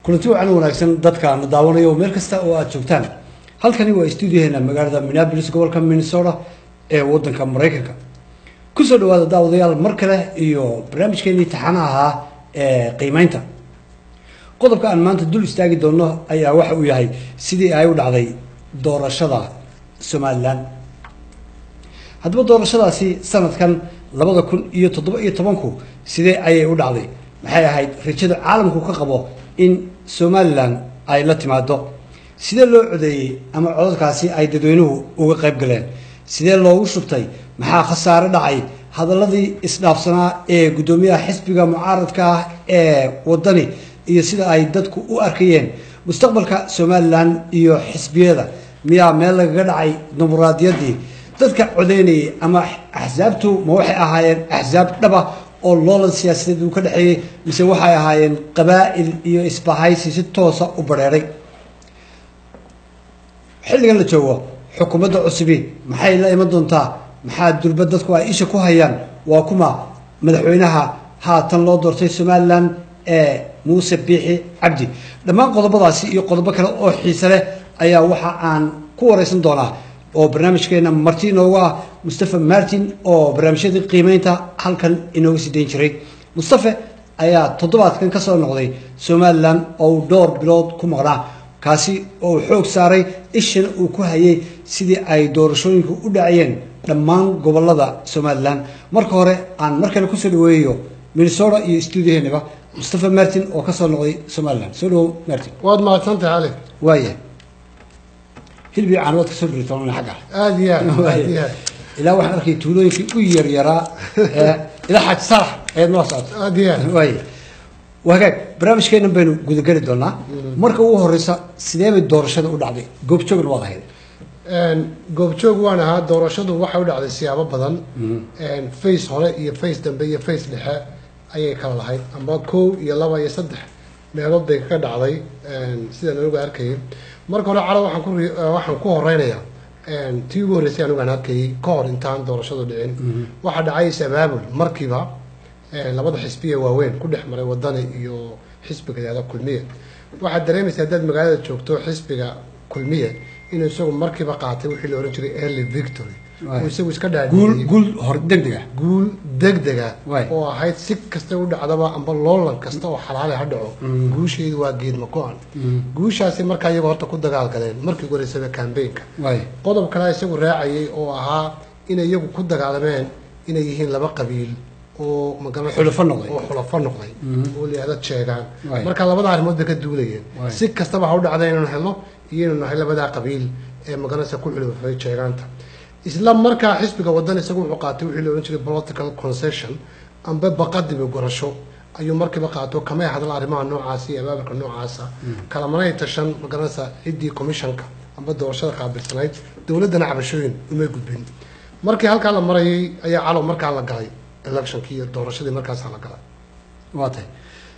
kulanti wacan wanaagsan dadka na daawanaya oo meel kasta oo aad joogtaan halkani waa stuudiyaheena magaalada Minneapolis gobolka Minnesota ee wadanka Mareykanka kusoo dhawaada daawadayaal mar kale iyo barnaamijkeena imtixaanaha ee qiimeynta qodobka aan maanta dul istaagi doono ayaa waxa uu yahay sidii ay u dhacday doorashada Somaliland haddaba doorashadaasi sanadkan 2017 sidee ayay u dhacday maxay ahayd rajada caalamku ka qabo in Somaliland ay la timaado sidee loo codeeyay ama codadkaasi ay dadweynuhu uga qayb galeen sidee loogu shubtay maxaa khasaare dhacay hadaladii isdhaafsanaa ee gudoomiyaha xisbiga mucaaradka ah ee wadani iyo sida ay dadku u arkayeen mustaqbalka Somaliland iyo xisbiyada miyaa meel laga dhacay dimuqraadiyadii dadka codeynay ama axsaabtu ma waxay ahaayeen axsaab dhaba oo loolan siyaasadeed uu ka dhaxeeyay mise waxay ahaayeen qabaa'il iyo isbahaysi si toos ah u bareeray xilligan la joogo xukuumadda cusubi maxay la iman doontaa maxaa durba dadku ay isha ku hayaan waa kuma madaxweynaha haatan loo doortay Somaliland ee Muuse Biixi Cabdi dhammaan qodobadaasi iyo qodobo kale oo xiiso leh ayaa waxa aan ku wareysan doonaa oo barnaamijkeena Martin oo waa Mustafa Martin oo barnaamijyada qiimeynta halkan inooga sii deyn jiray Mustafa ayaa toddobaadkan ka soo noqday Somaliland oo door bilood ku maqnaa kaasi oo xoog saaray ishan uu ku hayay sidii ay doorashooyinku u dhacayeen dhammaan gobolada Somaliland marka hore aan markale ku soo dhaweeyo Minnesota iyo stuudiyaheena Mustafa Martin oo ka soo noqday Somaliland soo dhaw Martin waad mahadsantahay Ali waaye hilbi aan wad ka soo dhirtoona xaga aad iyo aad ilaa waxaan arkay tuulooyinkii u yar yaraa ilaa xaj sarax ee noo socdo aad iyo aad waaye wagaag barnaamijkeena baynu gudagali doonaa marka ugu horeysa sidee bay doorashada u dhacday goobjoogna waad ahayd goobjoog waan ahaa doorashadu waxay u dhacday siyaabo badan face hore iyo face dambe iyo face dhexe ayay kala lahayd ama 1 iyo 2 iyo 3 meelood bay ka dhacday sida looga arkayay marka hore calaw waxaan ku horeynayaa tii ugu horeysay anigu aan arkayay ka hor intaan doorashadu dhicin waxa dhacay sabaabul markiiba labada xisbiye waaweyn ku dhex maray wadani iyo xisbiga yaada kulmiye waxa dareemaysaa dad magaalada joogto xisbiga kulmiye inuu isagu markiiba qaatay wixii la oran jiray early victory oo isagu iska dhaadhiyay guul hor degdega oo ahayd si kasta u dhacdaba amba loolan kasta oo xalaal ah dhaco guusheedu waa geed ma go'an guushaasi markaa iyagu horta ku dagaal galeen markii goreysay campaign-ka qodob kale isagu raacayay oo ahaa inay iyagu ku dagaalameen inay yihiin laba qabiil oo magana xulafo noqday oo leeyahay sheegan marka labada arrimood ka duulayeen si kastaba ha u dhacday inaan helno iyo inaan nahay labada qabiil ee magana ku xulafay sheeganta isla markaa xisbiga waddan isagu wuxuu qaatay wixii la oran jiray political concession amba baqadib gorasho ayuu markiiba qaato kama hadal arrimaha noocaas iyo abaabka noocaas kala maray tashan magana cidii commissionka amba doorashada qaabilsanayd dawladana cabashooyin uma gudbin markii halka la marayay ayaa calaw markaa la galay electionkii iyo doorashadii markaas la galay waatay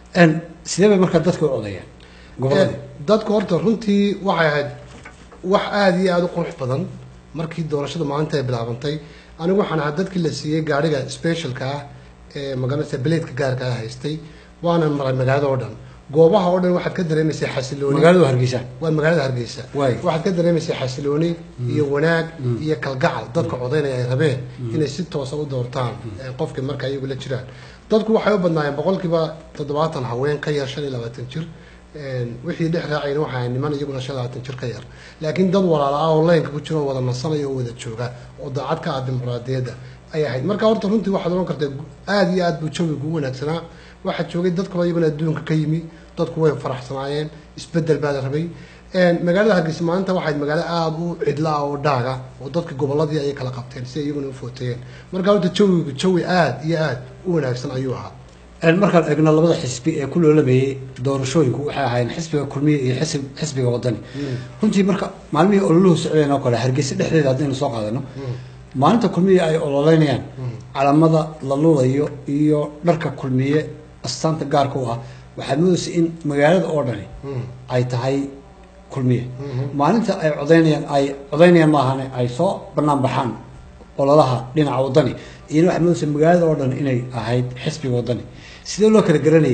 sidee bay markaa dadku u codeeyeen gobolada dadku horta runtii waxay ahayd wax aad iyo aad u qurux badan markii doorashada maanta ay bilaabantay anigu waxaan ahaa dadkii la siiyay gaariga specialka ah ee magaalada Blade-ka gaarka ah haystay waana maray magaalada oo dhan goobaha oo dhan waxaad ka dareemaysaa xasilooni magaalada Hargeysa waa magaalada Hargeysa waxaad ka dareemaysaa xasilooni iyo wanaag iyo kalgacal dadka codeynaya ay rabeen inay si toos ah u doortaan qofkii marka iyagu la jiraan dadku waxay u badnaayeen boqolkiiba 70 haween ka yar 25 jir wixii dhex raacayna waxa ay niman iyaguna 25 jir ka yar laakiin dad walaal ah oo leen ku jiro wada nasanayo oo wada jooga oo daacad ka ah dimuqraadiyadda ay ahayd marka horta runtii waxaad oran kartaa aad iyo aad buu jawigu wanaagsanaa waxa joogay dad kale iyaguna adduunka ka yimi dadku way faraxsanaayeen isbedel baa la rabay magaalada Hargeysa maanta waxay magaalo aad u cidla oo dhaaga oo dadka goboladii ay kala qabteen si iyaguna u footeeyeen marka horta jawi aad iyo aad u wanaagsan ayuu ahaa markaan eegno labada xisbi ee ku loolamayay doorashooyinku waxay ahaayeen xisbiga kulmiye iyo xisbiga wadani runtii marka maalmihii ololuhu socdeen oo kale Hargeysa dhexdeeda hadaynu soo qaadano maalinta kulmiye ay ololeynayaan calamada la luulayo iyo dharka kulmiye astaanta gaarka u ah waxaa moodaysa in magaalada oo dhani ay tahay kulmiye maalinta ay codeynayaan maahan ay soo banaan baxaan ololaha dhinaca wadani iyo waxa moodaysa magaalada oo dhan inay ahayd xisbiga wadani sidee loo kala garanayay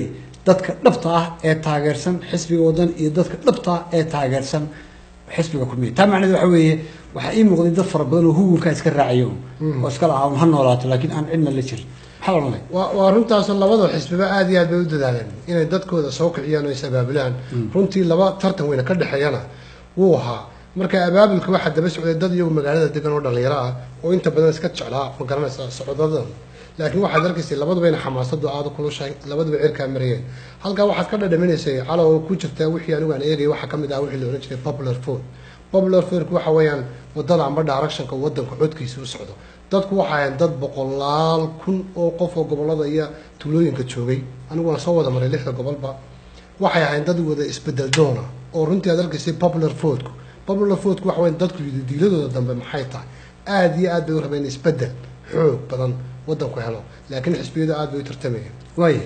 dadka dhabta ah ee taageersan xisbiga wadan iyo dadka dhabta ah ee taageersan xisbiga kulmiye taa macnaheedu waxa weeye waxaa ii muuqday dad fara badan oo hugunkaa iska raacayo oo iska lahaa un ha noolaato laakiin aan cidna la jirin maxaa odhanay waa runtaasoo labada xisbiba aad iyo aad bay u dadaaleen inay dadkooda soo kiciyaan oo is abaabulaan runtii laba tartan weyne ka dhexeeyana wuu ahaa marka abaabulka waxaa daba socday dad iyagu magaalada degan oo dhalinyaro ah oo inta badan iska jeclaa ma garanaysaa socdadan laakiin waxaad arkaysay labaduba ina xamaasadu aada kulushahay labaduba cirkaa mariyeen halkaa waxaad ka dhadhaminaysay calow oo ku jirtaa wixii anigu aan eegay waxaa ka mid ah wixii la odhan jiray popular vote popular vote waxa weeyaan wadada amba directionka wadanka codkiisa u socdo dadku waxay ahayn dad boqolaal kun oo qof oo gobolada iyo tuulooyinka joogay anigu waan soo wada maray 6 gobolba waxay ahayn dad wada isbedel doona oo runtii aad arkaysay popular vote waxa weeyaan dadku diiladooda dambe maxay tahay aad iyo aad bay u rabeen isbedel xoog badan wadanku helo laakiin xisbiyadu aad bay u tartamayeen waaye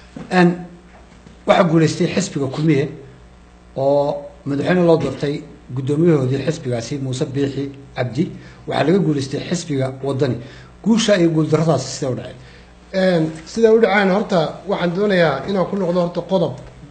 waxaa guulaystay xisbiga kulmiye oo madaxweyne loo doortay guddoomiyahoodii xisbigaasi muuse biixi cabdi waxaa laga guulaystay xisbiga wadani guusha iyo guuldarradaas sida u dhaceen sida u dhaceen horta waxaan doonayaa inaan ku noqdo horta qodob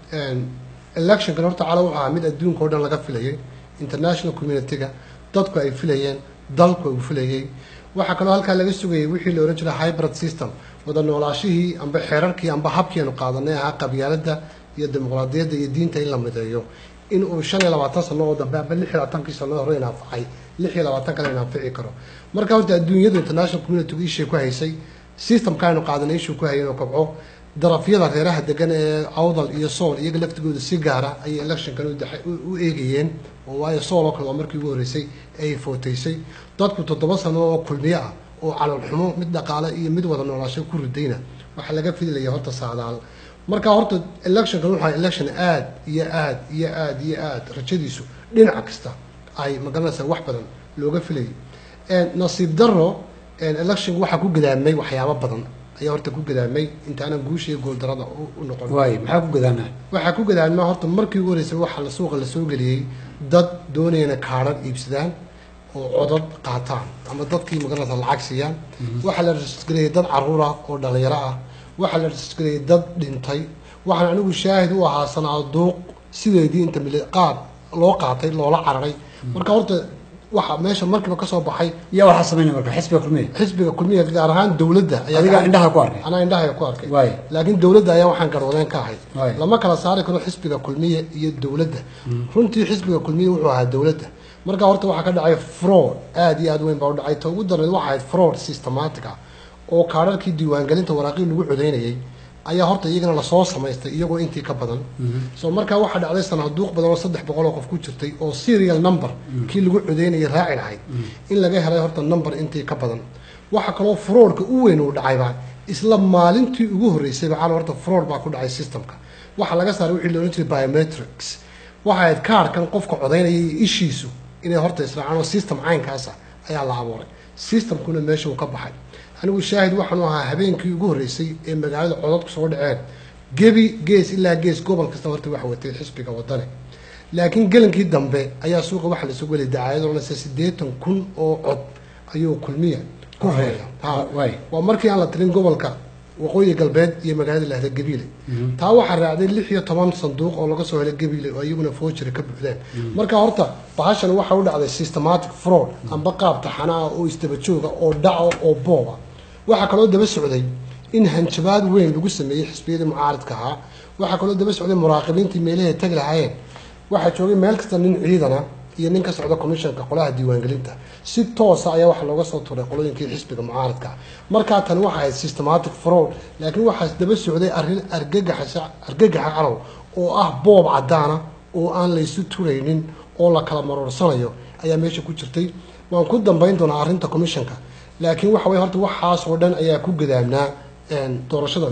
electionkan horta cala wuxuu ahaa mid adduunka oo dhan laga filayay international community-ga dadku ay filayeen dalku uu filayay waxaa kaloo halkaa laga sugayay wixii la oran jiray hybrid system wada noolaashihii amba xeerarkii amba habkii aanu qaadanay ahaa qabyaaladda iyo dimuqraadiyadda iyo diinta in la mideeyo in uu 25 sano oo dambe amba 26 sano hore inaafacay 26 kale inaafici karo marka horta adduunyada international community-gu ishii ku haysay systemkaanu qaadanay ishii ku hayeen oo kobco darafyada reeraha degan ee awdal iyo sool iyaga laftigooda si gaara ayay electionkan u eegayeen oo waayo sool oo kale waa markii ugu horreysay ay footaysay dadku 7 sano oo kulmiye ah oo calal xumo mid dhaqaale iyo mid wada noolaasho ku ridayna waxa laga filayay horta saadaal marka horta electionkan waxa election aad iyo aad iyo aad iyo aad rajadiisu dhinac kasta ay magaranaysa wax badan looga filayay nasiib darro election waxa ku gadaamay waxyaabo badan ayaa horta ku gadaamay intaana guusha iyo gool darada u noqon maxaa ku gadaanaa waxaa ku gadaamay horta markii ugu horeysay waxa la suuqa la soo geliyay dad doonayna kaadhar iibsadaan oo codad qaataan ama dadkii magaranaysa lacag siiyaan waxa la rajisgareeyay dad caruur ah oo dhalinyaro ah waxa la rajisgareeyay dad dhintay waxaan anigu shaahid u ahaa sanaaduuq sideedii inta qaad loo qaatay loola cararay marka horta waxa meesha markiiba ka soo baxay yaa waxa sameeyay marka xisbiga kulmiye gaar ahaan dawladda ayaa adiga indhaha ku arkay ana indhaha ku arkay laakiin dawladda ayaa waxaan garwadeen ka ahay lama kala saari karo xisbiga kulmiye iyo dawladda runtii xisbiga kulmiye wuxuu ahaa dawladda marka horta waxa ka dhacay fraud aad iyo aad weyn baa u dhacay ta ugu daran waxa ahayd fraud systematic oo kaararkii diiwaangelinta waraaqii lagu codeynayay ayaa horta iyagana la soo samaystay iyagoo intii ka badan soo marka waxa dhacday sanaaduuq badan oo 300 oo qof ku jirtay oo serial number kii lagu codeynayay raaci lahayd in laga helay horta number intii ka badan waxa kaloo fraudka u weyn uu dhacayba isla maalintii ugu horeysay baa horta fraud baa ku dhacay systemka waxa laga saaray wixii la oran jiray biometrics waxa ay kaarkan qofka codeynayay ishiisu inay horta israacaan oo system caynkaas ayaa la abuuray systemkuna meesha uu ka baxay anigu shaahid waxaan ahaa habeenkii ugu horeysay ee magaalada codadku soo dhaceen gebi gees ilaa gees gobol kasta horta waxa watay xisbiga wadani laakiin galankii dambe ayaa suuqa waxa la soo gelay dacaayado oo 80,000 oo cod ayuu kulmiye ku helay waa markii aan la tirin gobolka waqooyi galbeed iyo magaalada lahda gabiile taa waxa raacday 16 sanduuq oo laga soo helay gabiile oo iyaguna foojir ka buuxdeen marka horta bahashan waxa u dhacday systematic fraud amba qaab taxanaa oo istaba jooga oo dhaco oo booba waxa kaloo daba socday in hanjabaad weyn lagu sameeyay xisbiyada mucaaradka ah waxa kaloo daba socday muraaqibiintii meelaha tag lahaayeen waxa joogay meel kasta nin ciidana iyo ninka socda commissionka qolaha diiwaangelinta si toos ah ayaa waxa looga soo tuuray qolooyinkii xisbiga mucaaradka marka tan waxa ay systematic fraud laakiin waxa daba socday arrin argagaxa calow oo ah boob cadaana oo aan la isu turaynin oo la kala marorsanayo ayaa meesha ku jirtay waan ku dambeyn doonaa arrinta commissionka laakiin waxa way horta waxaas oo dhan ayaa ku gadaamnaa doorashadan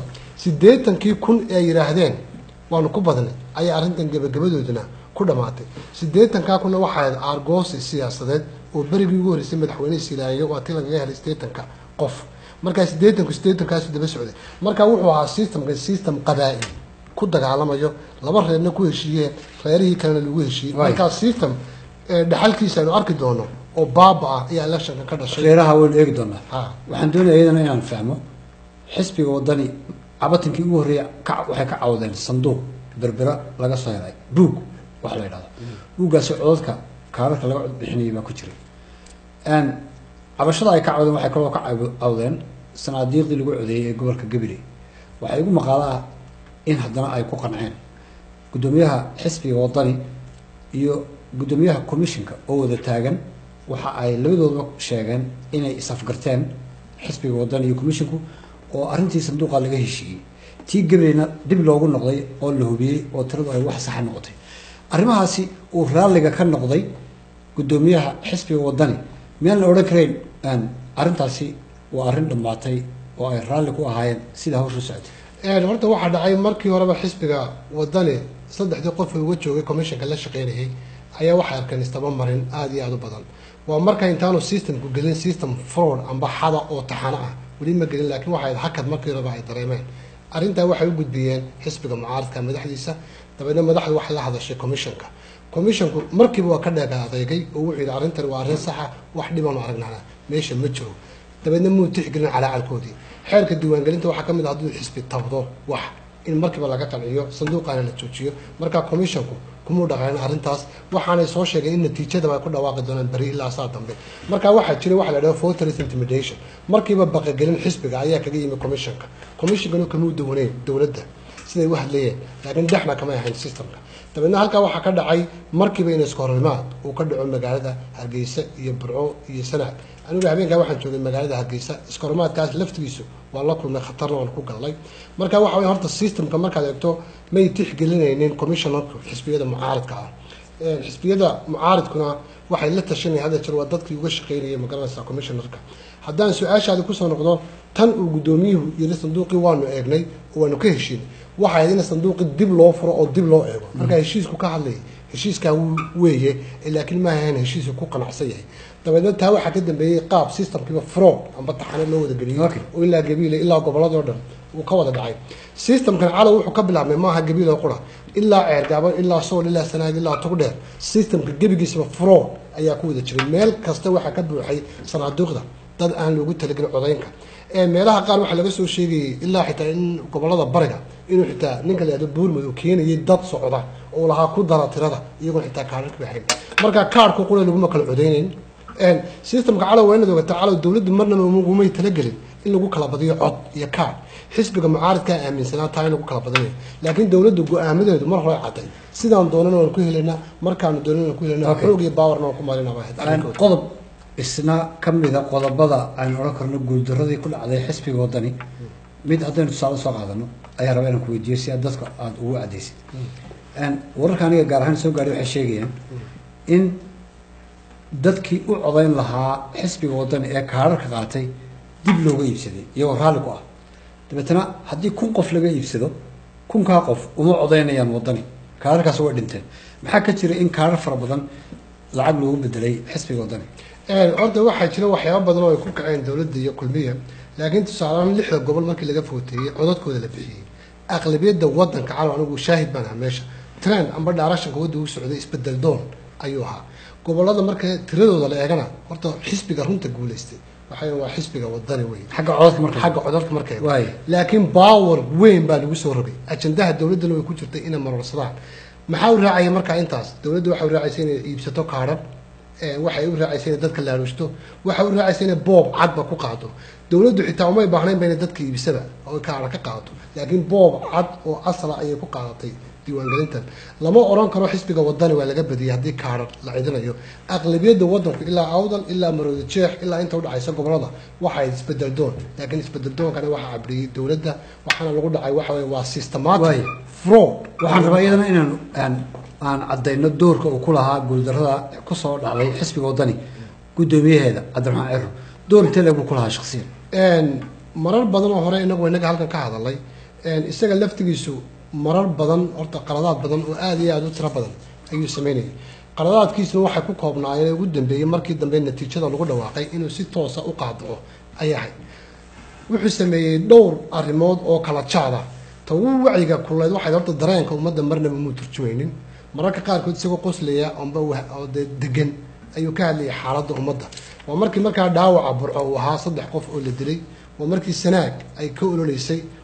80,000 ee yiraahdeen waanu ku badnay ayaa arrintan gabagabadooduna ku dhamaatay 80,000 waxa ay argos siyaasadeed oo berigii ugu horeysay madaxweyne Silaayo waa tii laga helay 80 qof marka 80 kaas daba socday marka wuxuu ahaa system qabaa'il ku dagaalamayo laba reerna ku heshiiyeen reerihii kalena lagu heshiiyay marka system dhaxalkiisa aanu arki doono oo baaba ah ayaa election ka dhashay reeraha waan eegi doonaa waxaan doonayaa inaan fahmo xisbiga wadani cabatankii ugu horreeya waxay ka cawdeen sanduuq berbera laga soo helay buug waxa la yidhahdo buuggaasi codadka kaararka laga cod bixinayay baa ku jiray cabashada ay ka cawdeen waxay kaloo ka cawdeen sanaadiiqdii lagu codeeyey ee gobolka gabiley waxaa igu maqaalo ah in haddana ay ku qanceen guddoomiyaha xisbiga wadani iyo guddoomiyaha commissionka oo wada taagan waxa ay labadoodaba sheegeen inay isafgarteen xisbiga wadani iyo commissionku oo arrintii sanduuqa laga heshiiyey tii gabileyna dib loogu noqday oo la hubiyey oo tiradu ay wax saxa noqotay arrimahaasi uu raalliga ka noqday guddoomiyaha xisbiga wadani miyaan la odhan karayn arrintaasi waa arrin dhammaatay oo ay raalli ku ahaayeen sida hawshu socotay horta waxaa dhacay markii horeba xisbiga wadani saddexdii qof uga joogay commissionka la shaqeynayay ayaa waxay arkeen istaba marin aada iyo aada u badan waa marka intaanu systemku gelin system fraud amba xada oo taxano ah weli ma gelin laakiin waxay hakad markii horeba ay dareemeen arrintaa waxay u gudbiyeen xisbiga mucaaradka madaxdiisa dabeedna madaxdu waxay la hadashay commissionka commissionku markiiba waa ka dheega adeegay oo wuxuu yidhi arrintan waa arrin saxa wax dhibaanu aragnana meesha ma jiro dabeedna muu tixgelin calaacalkoodii xeerka diiwaangelinta waxaa ka mid ah hadduu xisbi tabdo wax in markiiba laga qanciyo sanduuqaana la joojiyo markaa commissionku kumuu dhaqayn arrintaas waxaanay soo sheegeen in natiijadaba ay ku dhawaaqi doonaan beri ilaa saa dambe markaa waxaa jira waxa la dhaho voters intimidation markiiba baqagelin xisbiga ayaa kaga yimi commissionkanu kamuu dawaneyn dowladda siday u hadlayeen laakiin dhexna kamay ahayn systemka dabeedna halkaa waxaa ka dhacay markiiba in iskahorimaad uu ka dhaco magaalada hargeysa iyo burco iyo sanaag anigu habeenkaa waxaan joogay magaalada hargeysa iskahorimaadkaas laftigiisu waa la kulmay khatarna waan ku galnay marka waxa way horta systemka markaad eegto may tixgelinaynin commissionerka xisbiyada mucaaradka ah xisbiyada mucaaradkuna waxay la tashanayeen hadda jir waa dadkii uga shaqeynayay magaranaysa commissionerka haddaan su-aashaadi kusoo noqdo tan uu guddoomiyuhu yiri sanduuqii waanu eegnay oo waanu ka heshiinay waxay ahayd in sanduuqii dib loo furo oo dib loo eego marka heshiisku ka hadlayay heshiiskaa weeye laakiin ma ahayn heshiisku ku qanacsan yahay dabeedna taa waxaa ka dambeeyey qaab systemkiiba fraud amba taxano loo wada geliyey oo ilaa gabiile ilaa gobolladoo dhan uu ka wada dhacay systemkan calow wuxuu ka bilaabmay maaha gabiile qura ilaa ceergaaban ilaa sool ilaa sanaag ilaa togdheer systemka gebigiisaba fraud ayaa ku wada jiray meel kasta waxaa ka buuxay sanaaduuqda dad aan loogu talagelin codaynka meelaha qaar waxaa laga soo sheegayay ilaa xitaa in gobolada bariga inuu xitaa ninka la yihahdo buurmud uu keenayay dad socda oo lahaa ku dara tirada iyagoon xitaa kaararka baxayn marka kaarhku qura laguma kala codaynayn systemka calow waa inaad ogata calow dowladdu marnaba umay talagelin in lagu kala badiyo cod iyo kaar xisbiga mucaaradkaa aaminsanaa taa in lagu kala badinayo laakiin dowladdu go-aamadeedu mar hore caday sidaan doonana waan ku helaynaa markaanu doonana waan ku helaynaa xoog iyo baawarna waan ku maalinaa qodob isna ka mida qodobada aynu odhan karno guuldaradii ku dhacday xisbiga wadani mid haddaynu tusaale soo qaadano ayaa raba inaan ku weydiiyo si aad dadka aada ugu cadaysid wararka aniga gaar ahaan soo gaadhay waxay sheegayaan in dadkii u codayn lahaa xisbiga wadani ee kaararka qaatay dib looga iibsaday iyagoo raalli ku ah dabeetana haddii 1000 qof laga iibsado 1000kaa qof uma codaynayaan wadani kaararkaas way dhinteen maxaa ka jira in kaarar fara badan lacag loogu bedelay xisbiga wadani horta waxaa jira waxyaaba badan oo ay ku kaceen dowladda iyo kulmiya laakiin tusaalehaan 6 gobol markii laga footeeyey codadkooda la bixiyey aqlabiyadda waddanka calaw anigu shaahid baan ahaa meesha trend amba dhaarashanka wadda u socday isbedel doon ayuu ahaa gobolada marka tiradooda la eegana horta xisbiga runta guuleystay waxay waa xisbiga wadani weyn xagga codadka marka laakiin power weyn baa lagu soo rogay ajandaha dowladana way ku jirtay inay marorsadaan maxaa u raacaya marka intaas dowladdu waxay u raacaysay inay iibsato kaadhar waxay u raacaysay inay dadka laaruushto waxay u raacaysay inay boob cadba ku qaado dowladdu xitaa umay baahnayn ba inay dadka iibsada oo kaadhar ka qaadato laakiin boob cad oo asala ayay ku qaadatay diiwaangelintan lama oran karo xisbiga wadani waa laga badiyay haddii kaadhar la cidinayo aqlabiyadda waddanku ilaa awdal ilaa maroodi jeex ilaa inta udhacaysa gobolada waxay isbedel doon laakiin isbedel doonkana waxaa cabriyey dowladda waxaana lagu dhacay waxa weye waa systematic fraud waxaan rabaa iyadana inaan aan caddayno doorka uu ku lahaa guuldarrada kusoo dhacday xisbiga wadani guddoomiyaheeda cabdiraxmaan ciro door intee leeg buu ku lahaa shakhsiyan marar badan oo hore inaga halkan ka hadalay isaga laftigiisu marar badan horta qaladaad badan oo aada iyo aada u tiro badan ayuu sameynayay qaladaadkiisuna waxay ku koobnaayeen ugu dambeeyey markii dambe natiijada lagu dhawaaqay inuu si toosa u qaadaco ay ahayd wuxuu sameeyey dhowr arrimood oo kala jaada ta ugu wacyiga kuleed waxay horta dareenka ummadda marnaba muu turjumaynin mararka qaarkood isagoo qoslaya amba oo degan ayuu ka hadlayay xaaladda ummadda waa markii markaa dhaawaca burco uu ahaa 3 qof oo la dilay waa markii sanaag ay ka ololeysay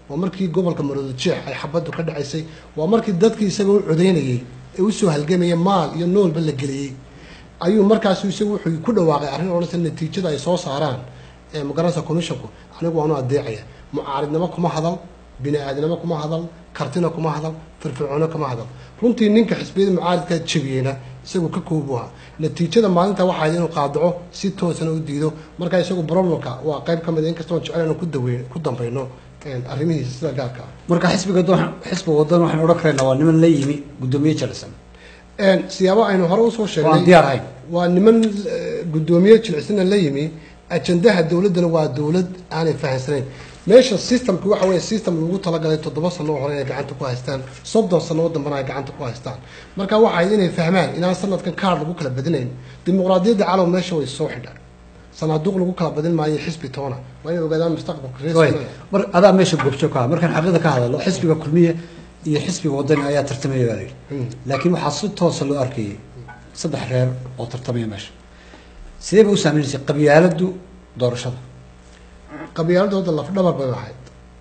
waa markii gobolka Maroodi Jeex ay xabadu ka dhacaysay waa markii dadkii isaga u codeynayay ee u soo halgamay maal iyo noolba la geliyay ayuu markaas isagu wuxuu ku dhawaaqay arrin oo natiijada ay soo saaraan ee magaranaysa commissionku anigu waanu adeecaya mucaaridnimo kuma hadal bini'aadanimo kuma hadal kartina kuma hadal firfircoona kuma hadal runtii ninka xisbiyada mucaaridka jabiyayna isagu ka koobuha natiijada maalinta waxa ay inuu qaadaco si toosan u diido marka isagu problemka waa qayb kamid in kastoo jecel inuu ku dambayno arrimihiisa sida gaarka marka xisbiga wadan waxaan oran kareynaa waa niman la yimi gudoomiye jilicsan siyaabo aynu hore u soo sheegnay waa niman gudoomiye jilicsan la yimi ajandaha dawladana waa dawlad aanay fahansanayn meesha systemku waxa weeye system lagu talagalay 7 sano hore ay gacanta ku haystaan 30 sano dambana ay gacanta ku haystaan marka waxa ay inay fahmaan inaan sanadkan kaar lagu kala badinayn dimuqraadiyadda calaw meesha way soo xidhaan sanaaduq lagu kala badin maayo xisbi toona waa inay ogaadaan mustaqbalka reesana mar adaa meesha goobjo ka markan xaqiiqada ka hadalo xisbiga kulmiye iyo xisbiga wadani ayaa tartamaya baalay laakiin waxa si toos loo arkay saddex reer oo tartamaya meesha sidee buu saameeyay qabyaaladu doorashada qabyaaladooda laf dhabar bay ahayd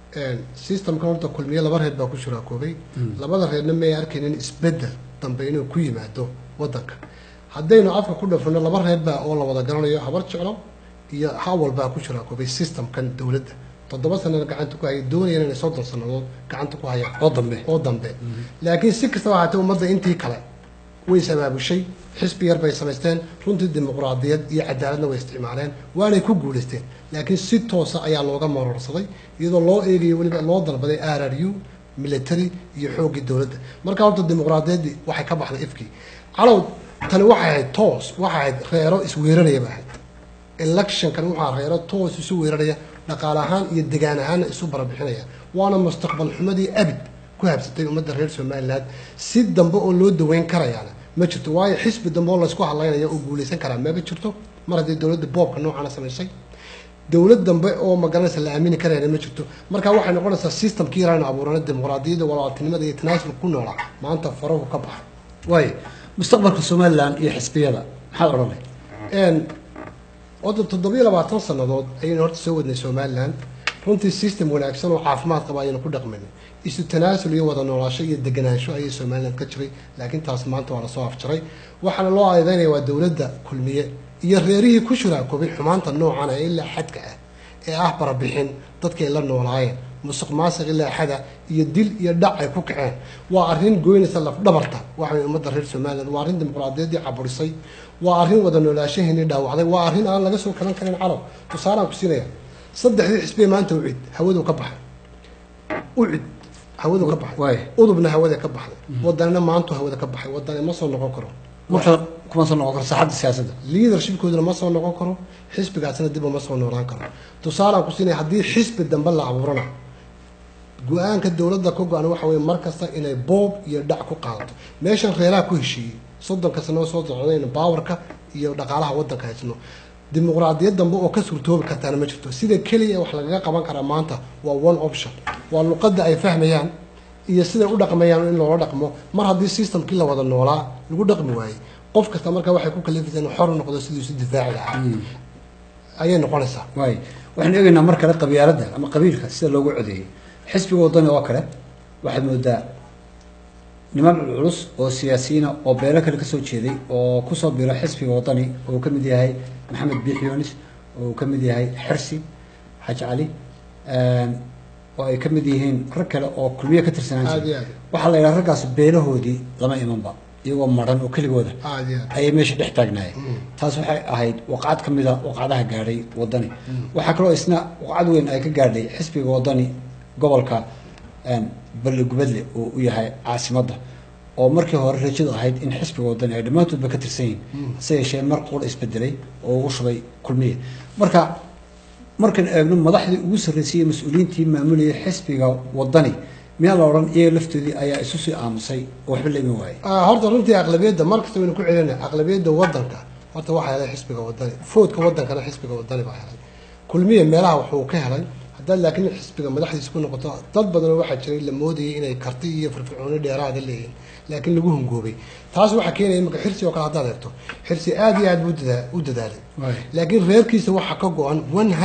systemka horta kulmiye laba reer baa ku jira koobay labada reerna ma arkeenin isbedel dambe inuu ku yimaado wadanka haddaynu afka ku dhafno laba reer baa oo la wada garanayo habar jeclo iyo hawal baa ku jira koobay systemkan dawladda 7 sano gacanta ku hayay doonayeen inay 30 sanadood gacanta ku hayaan oo dambe laakiin si kastaba ha ahaatee ummadda intii kale way sabaabushay xisbi yar bay samaysteen runtii dimuqraadiyad iyo cadaaladna way isticmaaleen waanay ku guuleysteen laakiin si toos ah ayaa looga marorsaday iyadoo loo eegayo waliba loo dalbaday RRU military iyo xoogii dawladda marka horta dimuqraadiyadii waxay ka baxday ifkii calow tani waxay ahayd toos waxay ahayd reero isweeraraya baa election kan waxa reero toos isu weeraraya dhaqaale ahaan iyo deegaan ahaan isu barabixinaya waana mustaqbal xumadii abid ku habsatay ummadda reer Soomaaliland si dambe oo loo daweyn karayana ma jirto waayo xisbi dambe oo la isku hadlaynayo oo guuleysan kara ma jirto mar haddii dawladda boobka noocan samaysay dawlad dambe oo magaranaysa la aamini karayna ma jirto marka waxay noqonaysaa systemkii raana abuuranay dimuqraadiyadda walaaltinimada iyo tanaasul ku noolaa maanta farahu ka baxay way mustaqbalka Soomaaliland iyo xisbiyada maxaad oranay wada 7 sanadood ayaynu horta soo wadnay Soomaaliland runtii system wanaagsan oo caafimaad qaba ayaynu ku dhaqmanay isu tanaasul iyo wada noolaansho iyo deganaansho ayay Soomaaliland ka jiray laakiin taas maanta waa la soo afjaray waxaana loo aadeynaya waa dawladda kulmiye iyo reerihii ku shira koobay xumaanta noocan ah ilaa xadka ah ee ah barabixin dadka ay la noolaayeen musuq maasuq ilaa xada iyo dil iyo dhac ay ku kaceen waa arrin gooynaysa laf dhabarta waxa ummadda reer Soomaaliland waa arrin dimuqraadiyadii caburisay waa arrin wada noolaashaheenii dhaawacday waa arrin aan laga soo kalan karin calaw tusaale ku siinaya saddexdii xisbi maanta u cid hawadu ka baxay hawadu ka baxay udubna hawada ka baxday wadanna maanta hawada ka baxay wadanna ma soo noqon karo marka kuma soo noqon karo saxada siyaasadda leadershipkooduna ma soo noqon karo xisbigaasna dib uma soo noolaan karo tusaale ku siinaya haddii xisbi dambe la abuurana go'aanka dawladda ka go'an waxa weeye markasta inay boob iyo dhac ku qaadato meeshan reeraha ku heshiiyay 30 sano soo socdayna powerka iyo dhaqaalaha wadanka haysno dimuqraadiyad dambe oo ka suurtoobi kartaana ma jirto sida kaliya wax laga qaban kara maanta waa one option waa luqadda ay fahmayaan iyo sida u dhaqmayaan in loo dhaqmo mar haddii systemkii la wada noolaa lagu dhaqmi waayay qof kasta marka waxay ku kalifaysaa inuu xor noqdo sidii si difaaci lahaa ayay noqonaysaa waxaan eegaynaa mar kale qabyaaladda ama qabiilka sida loogu codeeyay xisbiga wadani oo kale waxaad moodaa niman culus oo siyaasiyiin oo beelo kale ka soo jeeday oo ku soo biiro xisbiga wadani oo ka mid yahay maxamed biix yunis oo ka mid yahay xirsi xaj cali oo ay ka mid yihiin rag kale oo kulmiye ka tirsanaan jiray waxa la yiraahdaa raggaas beelahoodii lama imanba iyagoo maran oo keligooda ay meesha dhex taagnaayeen taas waxay ahayd waqcad ka mid ah waqcadaha gaadhay wadani waxa kale oo isna waqcad weyn ay ka gaadhay xisbiga wadani gobolka balgubadle oo u yahay caasimadda oo markii hore rajadu ahayd in xisbiga wadani ay dhammaantoodba ka tirsan yihiin hase yeeshee mar qura isbedelay oo ugu shubay kulmiye markan eegno madaxdii ugu sarreysay mas'uuliyiintii maamulayay xisbiga wadani miyaa la odhan iyaga laftoodii ayaa isu sii aamusay oo waxba la iman waayay horta runtii aqlabiyadda markasta waynu ku celinay aqlabiyadda wadanka horta waxaa helay xisbiga wadani foodka wadankana xisbiga wadani baa helay kulmiye meelaha wuxuu ka helay haddaad laakiin xisbiga madaxdiisa ku noqoto dad badan waxaa jiray la moodayay inay karti iyo firfircooni dheeraada leeyihiin laakiin lagu hungoobay taas waxaa keenaya marka xirsi oo kale haddaad eegto xirsi aad iyo aad buu u dadaalay laakiin reerkiisa waxaa ka go-an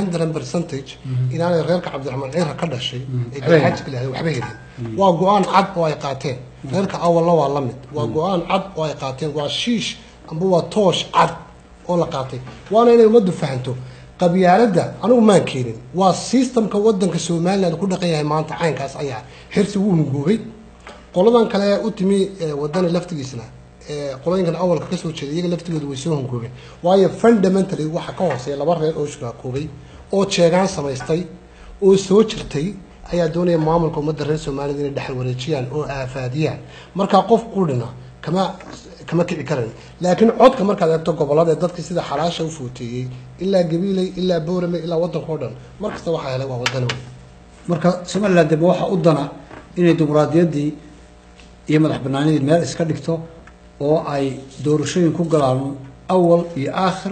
100% inaanay reerka cabdiraxmaan ciira ka dhashay ee garxaajka lahayd waxba helin waa go-aan cad oo ay qaateen reerka awalna waa la mid waa go-aan cad oo ay qaateen waa shiish amba waa toosh cad oo la qaatay waana inay ummaddu fahanto qabyaaladda anigu maan keenin waa systemka wadanka Soomaaliland ku dhaqan yahay maanta caynkaas ayaa xirsi uu hungoobay qoladan kale u timi wadana laftigiisna qolooyinkan awalka ka soo jeeday iyaga laftigoodu way soo hungoobeen waayo fundamentally waxa ka hooseeya laba reer oo shaqaaqoobay oo jeegaan samaystay oo soo jirtay ayaa doonaya maamulka ummadda reer Soomaaliland inay dhaxal wareejiyaan oo aafaadiyaan marka qof qudhina kama kici karan laakiin codka markaad eegto gobolada dadka sida xalaasha u footeeyay ilaa Gabiley ilaa Boorame ilaa wadanka oo dhan markasta waxa helay waa wadan marka Soomaaliland waxa u dana inay dimuqraadiyadii iyo madax banaanidii meel iska dhigto oo ay doorashooyin ku galaan awal iyo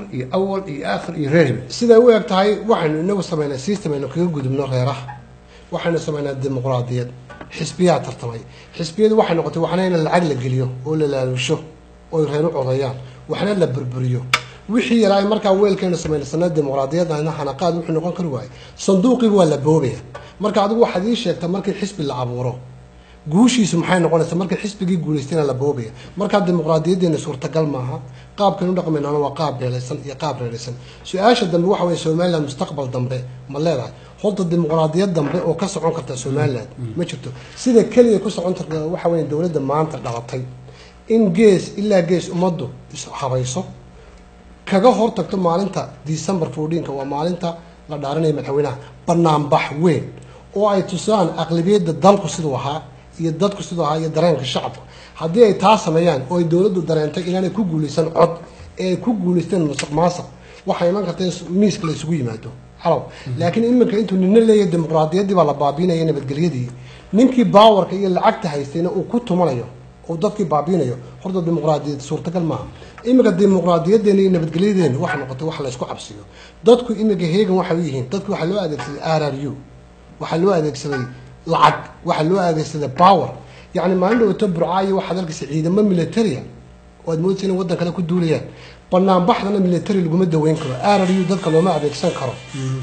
aakhir iyo reer sida u eg tahay waxaanu inagu sameynaa system aynu kaga gudubno reeraha waxaanu sameynaa dimuqraadiyad xisbiyaad tartamay xisbiyadu waxay noqotay waxna in lacag la geliyo oo la laalusho oo reer u codayaan waxna la burburiyo wixii yaraay markaa weelkeena sameynaa dimuqraadiyadna hanaqaad wuxuu noqon kari waayay sanduuqiga waa la boobaya marka adigu waxaad ii sheegtaa markii xisbi la abuuro guushiisu maxay noqonaysaa markii xisbigii guuleystayna la boobaya marka dimuqraadiyadeena suurtagal maaha qaabkan u dhaqmaynaana waa qaab beelaysan iyo qaab reeraysan su-aasha dambe waxa weeye Soomaaliland mustaqbal dambe ma leedahay horta dimuqraadiyad dambe oo ka socon karta Soomaaliland ma jirto sida kaliya ku socon karta waxa weeye dawladda maanta dhalatay in gees ilaa gees ummaddu is habayso kaga hortagto maalinta December 14 waa maalinta la dhaaranayo madaxweynaha banaanbax weyn oo ay tusaan aqlabiyadda dalku sidoo ahaa iyo dadku sidoo ahaa iyo dareenka shacabka haddii ay taas sameeyaan oo ay dawladdu dareentay inaanay ku guuleysan cod ee ku guuleysteen musuqmaasuq waxay iman kartaa miiska la isugu yimaado xalaw laakiin iminka intuu ninna leeyahay dimuqraadiyaddii baa la baabiinaya nabadgelyadii ninkii baawarka iyo lacagta haystayna uu ku tumanayo oo dadkii baabiinayo horta dimuqraadiyad suurtagal maaha iminka dimuqraadiyadeena iyo nabadgelyadeena waxa noqotay wax la isku cabsiyo dadku iminka heegan waxay u yihiin dadku waxa loo adeegsaday RRU waxa loo adeegsaday lacag waxa loo adeegsaday power yani maalin dhawto burcaayo waxa dalkiisa ciidamo military oo aad moodayeen wadan kale ku duulayaan banaan baxdana military laguma daweyn karo RRU dadka looma adeegsan karo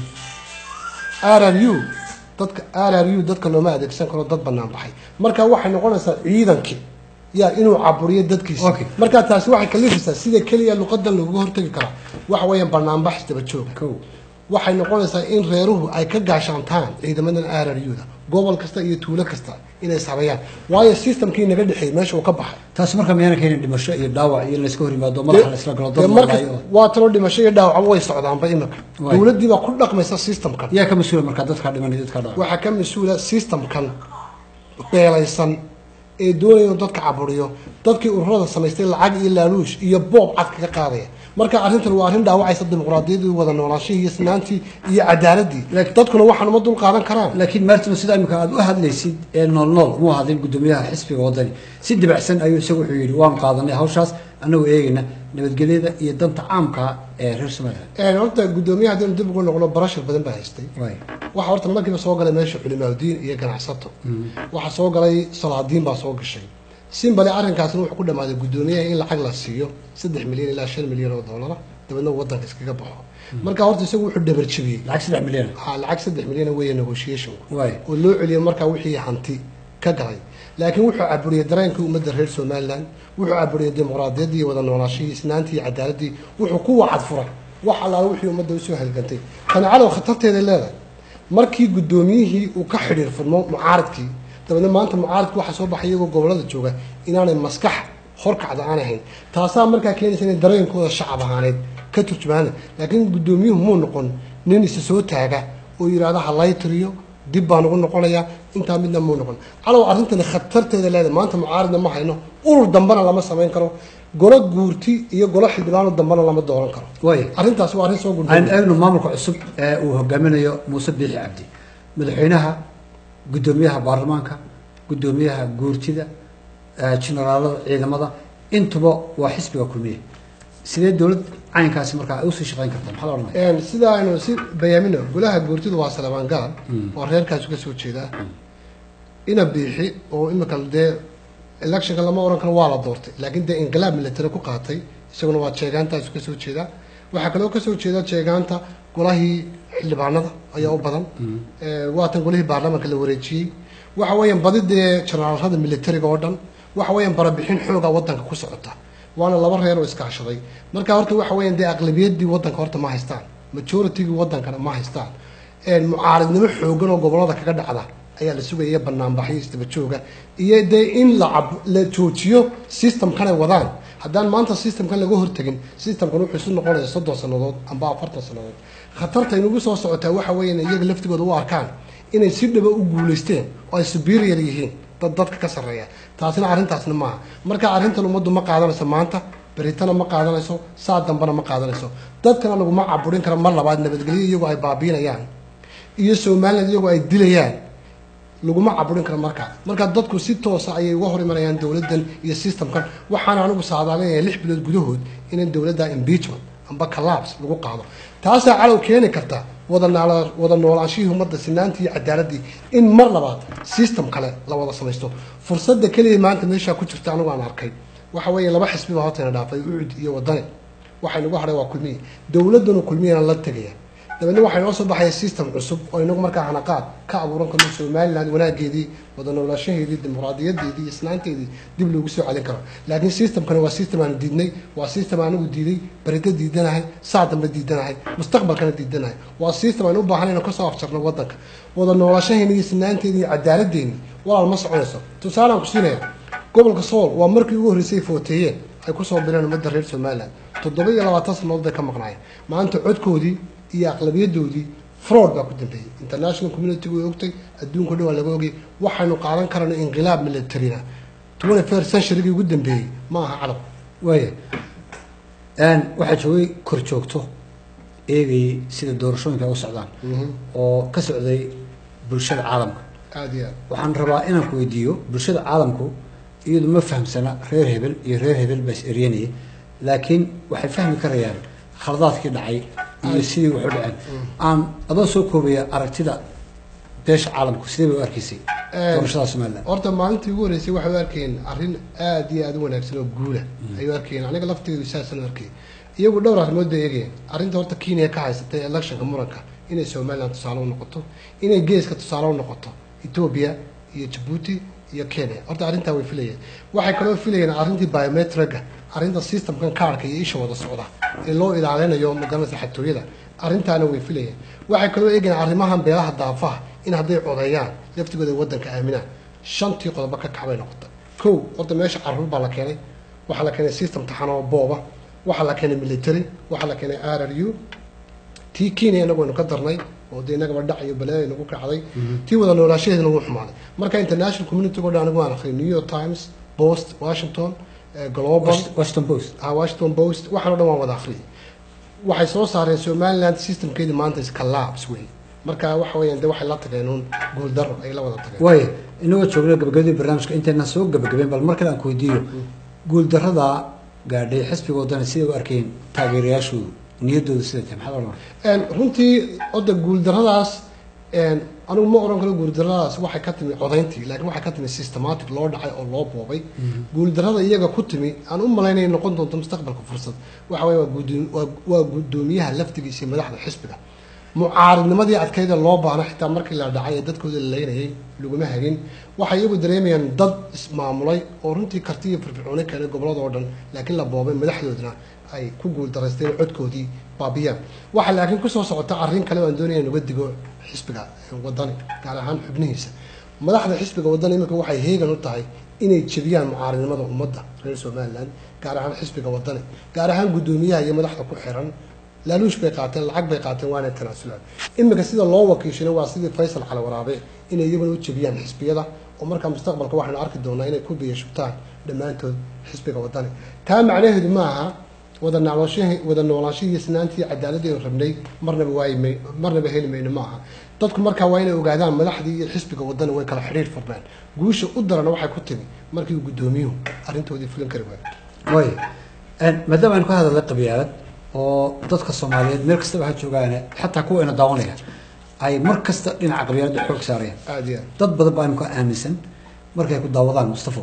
RRU dadka looma adeegsan karo dad banaan baxay marka waxay noqonaysaa ciidankii yaa inuu caburiyo dadkiisa marka taasi waxay kalifaysaa sida kaliya luqadan lagu hortagi kara waxa weeyaan banaan bax daba joog waxay noqonaysaa in reeruhu ay ka gaashaantaan ciidamadan RRU-da gobol kasta iyo tuulo kasta inay sameeyaan waayo systemkii naga dhixay meesha uu ka baxay taas marka meena keenin dhimasho iyo dhaawac iyo la iska hor yimaado madaxa la isla galo dad marka waa talo dhimasho iyo dhaawac way socdaanba imika dawladii baa ku dhaqmaysa systemkan yaa ka mas'uul marka dadka dhimanay dadka dhaawac waxa ka mas'uula systemkan beelaysan ee doonayaan dadka caburiyo dadkii ururada samaystay lacag iyo laaluush iyo boob cad kaga qaadaya marka arrintan waa arrin dhaawacaysa dimuqraadiyadii wada noolaanshihii iyo sinaantii iyo cadaaladii dadkuna waxaan uma dul qaadan karaan laakiin maartimo sida imika aad u hadlaysid ee nool muu hadin gudoomiyaha xisbiga wadani si dibacsan ayuu isagu wuxuu yiri waan qaadanay hawshaas anagu eegina nabadgelyada iyo danta caamka ee reer Soomaaliya horta gudoomiyaha hadii dib ugu noqdo barashar badan baa haystay waxa horta markii soo galay meesha culimaadiin iyo ganacsato waxa soo galay salaadiin baa soo gashay simbali arrinkaasna wuxuu ku dhamaaday gudoomiyaha in lacag la siiyo 3 milyan ilaa 5 milyan oo dollar dabadna wadanka iskaga baxo marka horta isagu wuxuu dhabar jabiyay lacag 3 milyan lacag 3 milyan weeye negotiation oo loo celiyo marka wixii hanti ka galay laakiin wuxuu caburiyay dareenkii ummadda reer Soomaaliland wuxuu caburiyay dimuqraadiyadii wada noolaanshihii sinaantii iyo cadaaladii wuxuu ku wacad furay wax allaah wixii ummadda u soo halgantay kana calaw khatarteeda leedahay markii gudoomiyihii uu ka xiriir furmo mucaaradkii dabadna maanta mucaaradku waxa soo baxay iyagoo gobolada jooga inaanay maskax horkacda aan ahayn taasaa markaa keenaysa inay dareenkooda shacab ahaaneed ka turjumaana laakiin gudoomiyuhu muu noqon nin isa soo taaga oo yiraahdo halaytriyo dib baan ugu noqonayaa intaa midna muu noqon calaw arrintan khatarteeda leedahay maanta mucaaradna ma hayno urur dambana lama samayn karo golo guurti iyo golo xildhibaano dambana lama dooran karo arrintaas waa arrin soo gudbay aan eegno maamulka cusub ee uu hogaaminayo Muuse Biixi Cabdi madaxweynaha gudoomiyaha baarlamaanka gudoomiyaha guurtida generaalada ciidamada intuba waa xisbiga kulmiye sidee dowlad caynkaasi markaa ay usii shaqayn kartaa maxaa la odhanaya sida aynu si bayaamino golaha guurtidu waa Salebaan Gaal oo reerkaas ka soo jeeda ina biixi oo imika dee electionka lama oran karo waa la doortay laakiin dee inqilaab military ku qaatay isaguna waa jeegaantaas ka soo jeeda waxa kale oo ka soo jeeda jeegaanta golahii xildhibaanada ayaa u badan waatan golihii baarlamaanka la wareejiyey waxa weeyaan badidee generaalada militariga oo dhan waxa weeyaan barabixin xooga wadanka ku socota waana laba reer oo iskaashaday marka horta waxa weeyaan dee aqlabiyadii wadanka horta ma haystaan majority-gii wadankana ma haystaan mucaaradnimo xoogan oo gobolada kaga dhacda ayaa la sugaya banaanbaxyo isdaba jooga iyo dee in la joojiyo systemkan ay wadaan haddaan maanta systemkan laga hortagin systemkan wuxuu isu noqonaya 30 sannadood amba 40 sannadood khatarta inugu soo socotaa waxa weeyaan iyaga laftigooda u arkaan inay si dhaba u guuleysteen oo ay superior yihiin dadka ka sarreeya taasina arrintaasna maaha marka arrintan ummaddu ma qaadanayso maanta beritana ma qaadanayso saa dambana ma qaadanayso dadkana laguma caburin karo mar labaad nabadgelyo iyagoo ay baabiinayaan iyo Soomaaliland iyagoo ay dilayaan laguma caburin karo marka dadku si toos ah ayay uga hor imanayaan dawladdan iyo systemkan waxaana anigu saadaalinayaa 6 bilood gudahood in dawladda impeachment amba collapse lagu qaado taasoo calaw keeni karta wada noolaanshihii ummadda sinaantii iyo cadaaladii in mar labaad system kale la wada samaysto fursadda kaliya maanta meesha ku jirta anigu aan arkay waxa weeye laba xisbi baa horta dhaafay ucud iyo wadani waxay nagu haray waa kulmiye dawladuna kulmiyana la tagaya dabadna waxay noo soo baxay system cusub oo inagu markaa hanaqaad ka abuuran karo Soomaaliland wanaageedii wada noolaashaheedii dimuqraadiyadeedii isnaanteedii dib loogu soo celin karo laakiin systemkan waa system aan diidnay waa system aan ugu diiday barida diidanahay saadamba diidanahay mustaqbalkana diidanahay waa system aan u baahanayno ka soo afjarno wadanka wada noolaashaheedii isnaanteedii cadaaladdeedii walaal ma soconayso tusaale aan ku siinaya gobolka Sool waa markii ugu horeysay footeeyeen ay ku soo bileen ummadda reer Soomaaliland 27 sanadood bay ka maqnaayeen maanta codkoodii iyo aqlabiyadoodii fraud baa ku dambeeyay international community way ogtay adduunka dhan waa laga ogay waxaanu qaadan karnaa inqilaab military 21st century ugu dambeeyay ma aha calab way waxa joogay kor joogto eegay sida doorashooyinka u socdaan oo ka socday bulshada caalamka aad iyo waxaan rabaa inaan ku weydiiyo bulshada caalamku iyadu ma fahamsana reer hebel bas eryanay laakiin waxay fahmi karayaan khaladaadkii dhacay iyo sidii wuxuu dhacay aan adoo soo koobaya aragtida beesha caalamku sidee u arkaysay doorashada Soomaaliland horta maalintii ugu horeysay waxay arkeen arrin aad iyo aad u wanaagsan oo guula ayuu arkeen aniga lafteedu saasan arkay iyagu dhowr arrimood ay eegeen arrinta horta Kenya ka haysatay electionka muranka inay Soomaaliland tusaale u noqoto inay geeska tusaale u noqoto Ethiopia iyo Djibouti iyo Kenya horta arrinta way filayeen waxay kaloo filayeen arrintii biometric arrinta systemkan kaarka iyo isha wada socda ee loo ilaalinayo magaalada xatooyada arrintaana way filayeen waxay kaloo eegeen arrimahan beelaha daafaha in hadday codeeyaan laftigooda wadanka aaminaan shantii qodob ka kacbay noqotay kow horta meesha carruur baa la keenay waxa la keenay system taxano booba waxa la keenay military waxa la keenay RRU tii Kenya inagu ka darnay oo deegaanka badhac iyo balaayo nagu kacday tii wada noolaashadeedna wuu xumaaday marka international community oo dhan anigu aan akhriyo New York Times Post Washington Global Washington Post waxaan dhan waan wada akhriyay waxay soo saareen Somaliland systemkeedii maanta is collapse way marka waxa weeyaan waxay la tageen gool daro ay la wada tageen way inoo joogna gabagabadii barnaamijka inteena soo gabagabeen bal markale aan ku weydiiyo gool darada gaadhay xisbiga wadana sidii u arkeen taageerayaashu niyadooda sida tahay maxaa loo runtii oda gool daradaas anigu ma oran karo gool daradaas waxay ka timi codayntii laakiin waxay ka timi systematic loo dhacay oo loo boobay gool darada iyaga ku timi aan u malaynay noqon doonto mustaqbalka fursad waxa weeye waa gudoomiyaha laftigiisa madaxda xisbiga mucaaradnimadii adkayda loo baana xitaa markii la dhacay ee dadkooda la leeyahay laguma hagin waxay iyagu dareemayaan dad ismaamulay oo runtii karti iyo firfircooni kale gobolada oo dhan laakiin la boobay madaxdoodna ay ku guul daraysteen codkoodii baabiyaan waxa laakiin ku soo socota arrin kale oo aan doonayay inaga digo xisbiga wadani gaar ahaan xubnihiisa madaxda xisbiga wadani imika waxay heegan u tahay inay jabiyaan mucaaradnimada ummadda reer Soomaaliland gaar ahaan xisbiga wadani gaar ahaan gudoomiyaha iyo madaxda ku xiran laaluush bay qaateen lacag bay qaateen waana tanaasulaan imika sida loo wakiishino waa sidii Faysal Cali Waraabe inay iyaguna u jabiyaan xisbiyada oo marka mustaqbalka waxaan arki doonaa inay ku biyashubtaan dhamaantood xisbiga wadani taa macnaheedu ma aha wada noolaashihii isnaantii cadaaladii rabnay marnaba heli mayno ma aha dadku markaa waa inay ogaadaan madaxdii iyo xisbiga wadani way kala xiriir furnaan guusha u darana waxay ku timi markii uu gudoomiyuhu arrintoodii fulin kari waayay maadaama aynu ka hadalnay qabyaalad oo dadka Soomaaliyeed meel kasta waxa joogaan xataa kuwa ina daawanaya ay mar kasta dhinaca qabyaaladda xoog saarayaan aad iyo dad badan baa imka aaminsan markay ku daawadaan Mustafa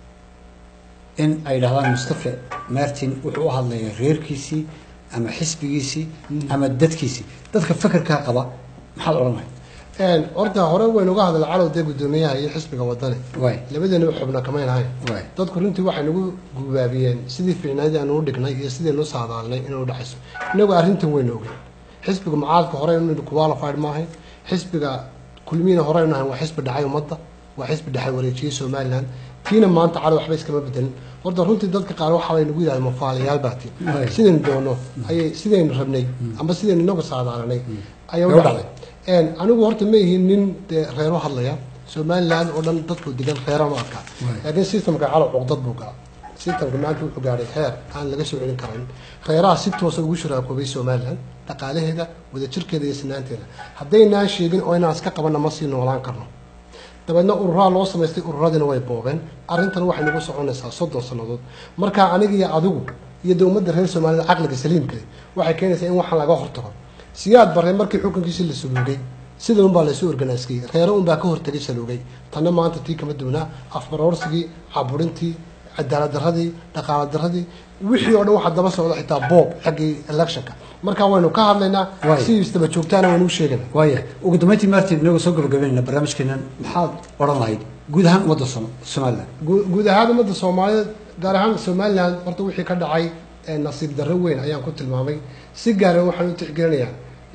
in ay dhahdaan Mustafa Martin wuxuu u hadlayaa reerkiisii ama xisbigiisii ama dadkiisii dadka fikirka qaba maxaad oranahay horta hore waynu uga hadalnay calowda gudoomiyaha iyo xisbiga wadani labadeena xubna kama inahay dadku runtii waxay nagu gubaabiyeen sidii fiicnaadii aan u dhignay iyo sidii loo saadaalnay inuu dhaxayso inagu arrintan weyn ogeyn xisbiga mucaaradka hore inuu qualified maahay xisbiga kulmiina hore inuu waa xisbi dhacay ummadda waa xisbi dhacay wareejiyay Soomaaliland tiina maanta calaw waxba iskama bedelin horta runtii dadka qaar waxa ay nagu yiraahdeen mafaaliyaal baati sideen doono ayay sideen rabnay ama sideen inagu saadaalanay ayaa u dhacday anigu horta ma yihiin nin reero hadlaya Soomaaliland oo dhan dadku digan reero ma arka laakiin systemka calaw cuqdad buu gaa systemka maanta wuxuu gaaray heer aan laga soo celin karin reeraha si toos ah ugu shiraakoobay Soomaaliland dhaqaalaheeda wada jirkeeda iyo sinaanteeda haddaynaan sheegin oo inaan iska qabanna ma sii noolaan karno dabadna ururaha loo samaystay ururadina way boobeen arrintan waxay nagu soconaysaa 30 sanadood marka aniga iyo adigu iyo dawladda reer Soomaaliya aqliga saliimka waxay keenaysaa in waxaan laga hortago siyaad barre markii xukunkiisa la suugay sida un baa la soo organiskay reero un baa ka hortagay saluugay tanna maanta tii kama doona afbarorsigii caburintii cadaalad darradii dhaqaale darradii wixii oo dhan waxa daba socda xitaa boob xaqii electionka marka waynu ka hadlaynaa si istaba joogtaana waynu sheeganaa waaya ugu dambeyntii Martin inagu soo gabagabeynaa barnaamijkeenan maxaad oran lahayd guud ahaan wadda Soomaaliland guud ahaan wadda Soomaaliland gaar ahaan Soomaaliland horta wixii ka dhacay nasiib darro weyn ayaan ku tilmaamay si gaar ah waxaan u tixgelinayaa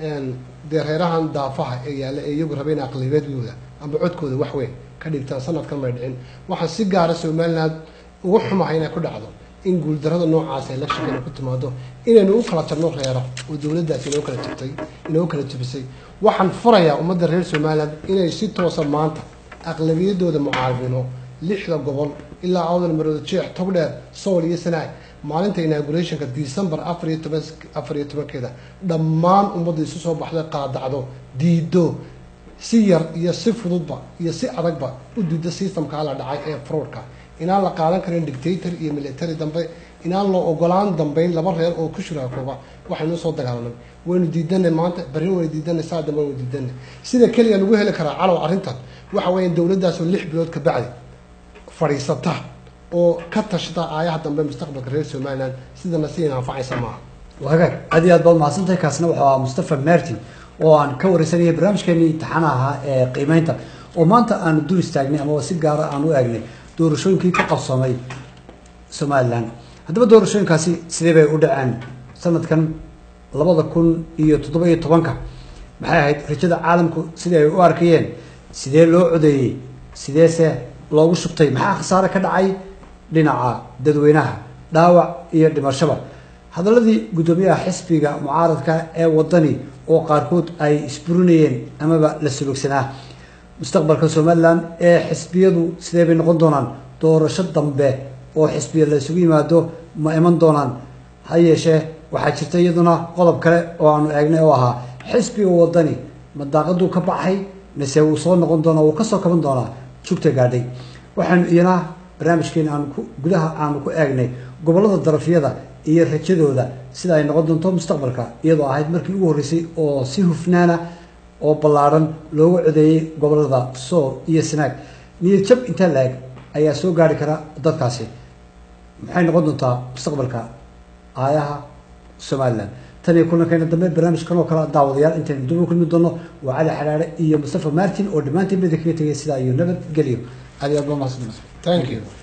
reerahan daafaha ee yaala ee iyagu rabeen aqlabiyadooda ama codkooda wax weyn ka dhigtaan sanadkan may dhicin waxaan si gaar ah Soomaaliland ugu xumahay inay ku dhacdo in guul darrada noocaas ee election ku timaado inaynu u kala jarno reero oo dawladdaasi inoo kala jirtay inoo kala jibisay waxaan furayaa ummadda reer Soomaaliland inay si toos ah maanta aqlabiyadooda mucaaradino 6 gobol ilaa awdal maroodo jeex togdheer sool iyo sanaag maalinta inaugurationka December 14 dhammaan ummadda isu soo baxday qaadacdo diido si yar iyo si fududba iyo si adagba u diido systemka la dhacay ee fraudka inaan la qaadan karin dictator iyo military dambe inaan loo ogolaan dambeyn laba reer oo ku shiraakooba waxaynu soo dagaalanay waynu diidanay maanta bari waynu diidanay saadama waynu diidanay sida kaliya lagu heli karaa calaw arrintan waxa weeyaan dawladdaas oo 6 bilood ka bacdi fariisata oo ka tashada aayaha dambe mustaqbalka reer Soomaaliland sidana si anfacaysa ma wagaag aad iyo aad baad mahadsantahay kaasna waxa Mustafa Martin oo aan ka wareysanayay barnaamijkeeni imtixaanaha ee qiimeynta oo maanta aan dul istaagnay ama si gaar ah aan u eegnay doorashooyinkii ka qabsamay Soomaaliland haddaba doorashooyinkaasi sidee bay u dhaceen sanadkan 2017 maxay ahayd rajada caalamku sidee ay u arkayeen sidee loo codeeyay sideese loogu shubtay maxaa khasaare ka dhacay dhinaca dadweynaha dhaawac iyo dhimashaba hadaladii gudoomiyaha xisbiga mucaaradka ee wadani oo qaarkood ay isburinayeen amaba la sulugsanaa mustaqbalka Soomaaliland ee xisbiyadu sidee bay noqon doonaan doorasho dambe oo xisbiya la isugu yimaado ma iman doonaan hayeeshee waxaa jirta iyaduna qodob kale oo aanu eegnay oo ahaa xisbiga wadani ma daaqadu ka baxay mise uu soo noqon doonaa uu ka soo kaban doonaa jugta gaadhay waxaan iyana barnaamijkeena aan gudaha aan ku eegnay gobolada darafyada iyo rajadooda sida ay noqon doonto mustaqbalka iyadoo ahayd markii ugu horeysay oo si hufnaana oo ballaaran loogu codeeyay gobolada Sool iyo Sanaag niyad jab inta laag ayaa soo gaari kara dadkaasi maxay noqon doontaa mustaqbalka aayaha Soomaaliland tani kulankeena dambe barnaamijkan oo kala daawadayaal inta dib u kulmi doono waa Cali Xaraare iyo Mustafa Martin oo dhamaantiin midka ka tagay sida ay nabad galiyo aad iyo aad baa mahadsantahay thank you